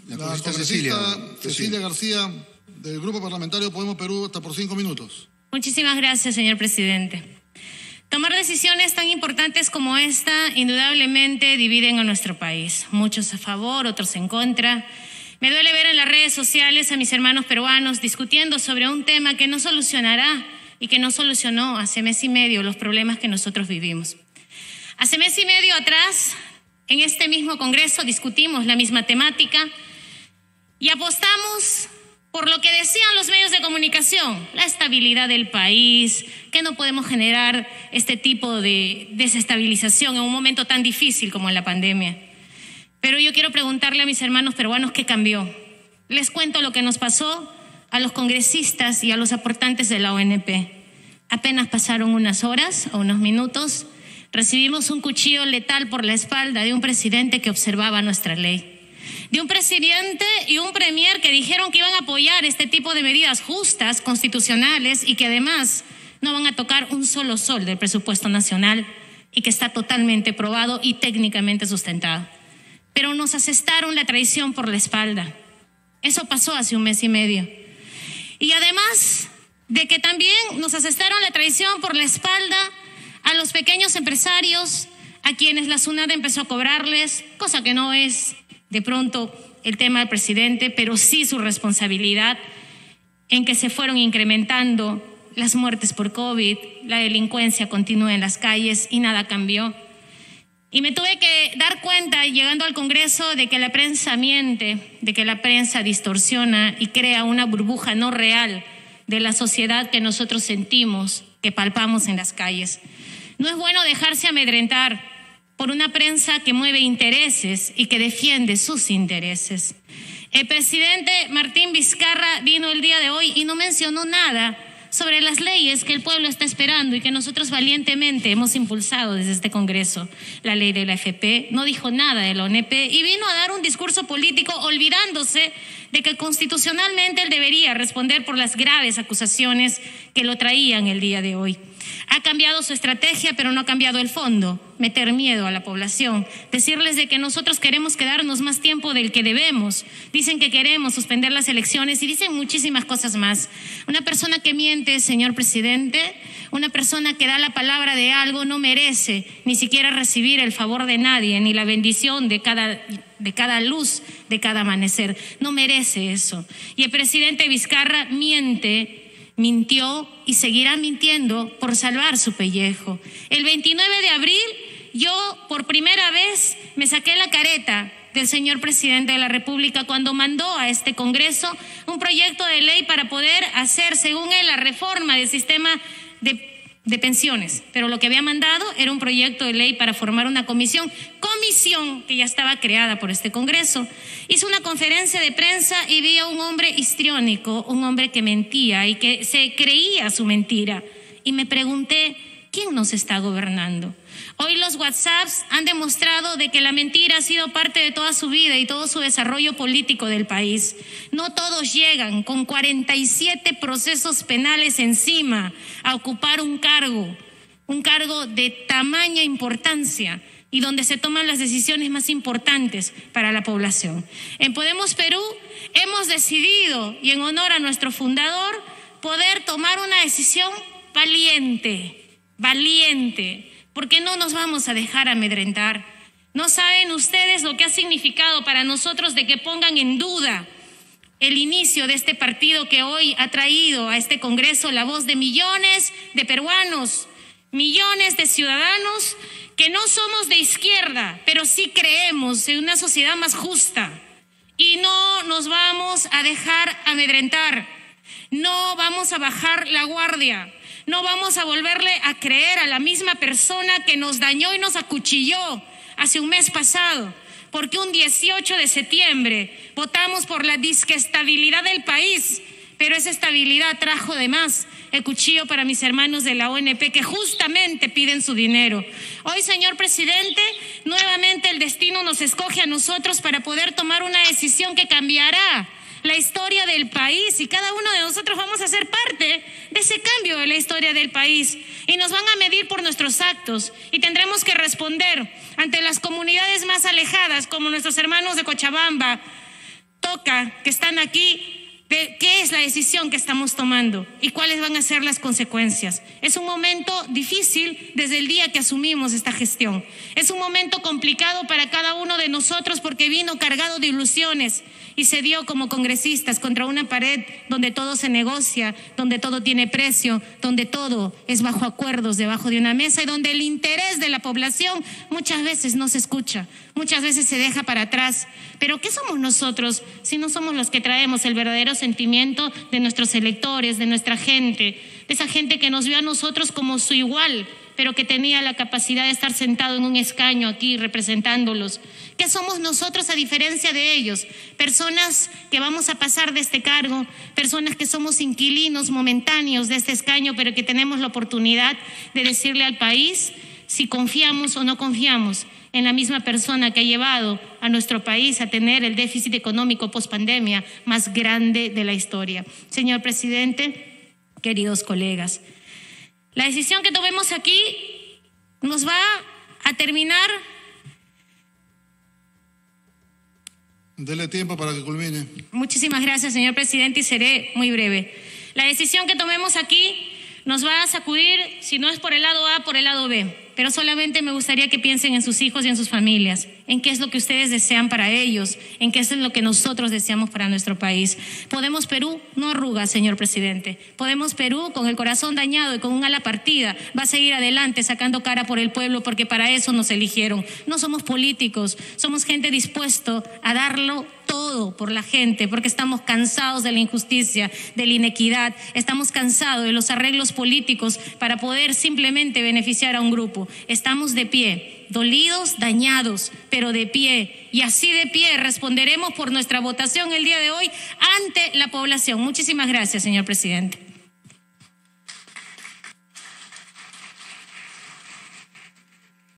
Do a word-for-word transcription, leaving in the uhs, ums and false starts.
La, la congresista congresista Cecilia, Cecilia García, del Grupo Parlamentario Podemos Perú, hasta por cinco minutos. Muchísimas gracias, señor presidente. Tomar decisiones tan importantes como esta indudablemente dividen a nuestro país. Muchos a favor, otros en contra. Me duele ver en las redes sociales a mis hermanos peruanos discutiendo sobre un tema que no solucionará y que no solucionó hace mes y medio los problemas que nosotros vivimos. Hace mes y medio atrás, en este mismo Congreso, discutimos la misma temática y apostamos por lo que decían los medios de comunicación, la estabilidad del país, que no podemos generar este tipo de desestabilización en un momento tan difícil como en la pandemia. Pero yo quiero preguntarle a mis hermanos peruanos qué cambió. Les cuento lo que nos pasó a los congresistas y a los aportantes de la O N P. Apenas pasaron unas horas o unos minutos, recibimos un cuchillo letal por la espalda de un presidente que observaba nuestra ley. De un presidente y un premier que dijeron que iban a apoyar este tipo de medidas justas, constitucionales y que además no van a tocar un solo sol del presupuesto nacional y que está totalmente probado y técnicamente sustentado. Pero nos asestaron la traición por la espalda. Eso pasó hace un mes y medio. Y además de que también nos asestaron la traición por la espalda a los pequeños empresarios, a quienes la SUNAT empezó a cobrarles, cosa que no es de pronto el tema del presidente, pero sí su responsabilidad en que se fueron incrementando las muertes por COVID, la delincuencia continúa en las calles y nada cambió. Y me tuve que dar cuenta, llegando al Congreso, de que la prensa miente, de que la prensa distorsiona y crea una burbuja no real de la sociedad que nosotros sentimos, que palpamos en las calles. No es bueno dejarse amedrentar por una prensa que mueve intereses y que defiende sus intereses. El presidente Martín Vizcarra vino el día de hoy y no mencionó nada sobre las leyes que el pueblo está esperando y que nosotros valientemente hemos impulsado desde este Congreso. La ley de la A F P, no dijo nada de la O N P y vino a dar un discurso político olvidándose de que constitucionalmente él debería responder por las graves acusaciones que lo traían el día de hoy. Ha cambiado su estrategia, pero no ha cambiado el fondo. Meter miedo a la población, decirles de que nosotros queremos quedarnos más tiempo del que debemos. Dicen que queremos suspender las elecciones y dicen muchísimas cosas más. Una persona que miente, señor presidente, una persona que da la palabra de algo no merece ni siquiera recibir el favor de nadie, ni la bendición de cada, de cada luz, de cada amanecer. No merece eso. Y el presidente Vizcarra miente, mintió y seguirá mintiendo por salvar su pellejo. El veintinueve de abril, yo por primera vez me saqué la careta del señor presidente de la República cuando mandó a este Congreso un proyecto de ley para poder hacer, según él, la reforma del sistema de de pensiones, pero lo que había mandado era un proyecto de ley para formar una comisión, comisión que ya estaba creada por este Congreso. Hizo una conferencia de prensa y vi a un hombre histriónico, un hombre que mentía y que se creía su mentira. Y me pregunté, ¿quién nos está gobernando? Hoy los WhatsApps han demostrado de que la mentira ha sido parte de toda su vida y todo su desarrollo político del país. No todos llegan con cuarenta y siete procesos penales encima a ocupar un cargo, un cargo de tamaña importancia y donde se toman las decisiones más importantes para la población. En Podemos Perú hemos decidido, y en honor a nuestro fundador, poder tomar una decisión valiente, valiente, porque no nos vamos a dejar amedrentar. No saben ustedes lo que ha significado para nosotros de que pongan en duda el inicio de este partido que hoy ha traído a este Congreso la voz de millones de peruanos, millones de ciudadanos que no somos de izquierda, pero sí creemos en una sociedad más justa. Y no nos vamos a dejar amedrentar, no vamos a bajar la guardia. No vamos a volverle a creer a la misma persona que nos dañó y nos acuchilló hace un mes pasado, porque un dieciocho de septiembre votamos por la disquestabilidad del país, pero esa estabilidad trajo de más el cuchillo para mis hermanos de la O N P que justamente piden su dinero. Hoy, señor presidente, nuevamente el destino nos escoge a nosotros para poder tomar una decisión que cambiará la historia del país y cada uno de nosotros vamos a ser parte de ese cambio de la historia del país y nos van a medir por nuestros actos y tendremos que responder ante las comunidades más alejadas como nuestros hermanos de Cochabamba, toca, que están aquí, de qué es la decisión que estamos tomando y cuáles van a ser las consecuencias. Es un momento difícil desde el día que asumimos esta gestión. Es un momento complicado para cada uno de nosotros porque vino cargado de ilusiones y se dio como congresistas contra una pared donde todo se negocia, donde todo tiene precio, donde todo es bajo acuerdos, debajo de una mesa y donde el interés de la población muchas veces no se escucha, muchas veces se deja para atrás. Pero ¿qué somos nosotros si no somos los que traemos el verdadero sentimiento de nuestros electores, de nuestra gente, de esa gente que nos vio a nosotros como su igual, pero que tenía la capacidad de estar sentado en un escaño aquí representándolos? ¿Qué somos nosotros a diferencia de ellos? Personas que vamos a pasar de este cargo, personas que somos inquilinos momentáneos de este escaño, pero que tenemos la oportunidad de decirle al país si confiamos o no confiamos en la misma persona que ha llevado a nuestro país a tener el déficit económico pospandemia más grande de la historia. Señor presidente, queridos colegas, la decisión que tomemos aquí nos va a terminar. Dele tiempo para que culmine. Muchísimas gracias, señor presidente, y seré muy breve. La decisión que tomemos aquí nos va a sacudir, si no es por el lado A, por el lado B. Pero solamente me gustaría que piensen en sus hijos y en sus familias, en qué es lo que ustedes desean para ellos, en qué es lo que nosotros deseamos para nuestro país. Podemos Perú no arruga, señor presidente. Podemos Perú, con el corazón dañado y con un ala partida, va a seguir adelante sacando cara por el pueblo porque para eso nos eligieron. No somos políticos, somos gente dispuesto a darlo todo por la gente, porque estamos cansados de la injusticia, de la inequidad, estamos cansados de los arreglos políticos para poder simplemente beneficiar a un grupo. Estamos de pie, dolidos, dañados, pero de pie, y así de pie responderemos por nuestra votación el día de hoy ante la población. Muchísimas gracias, señor presidente.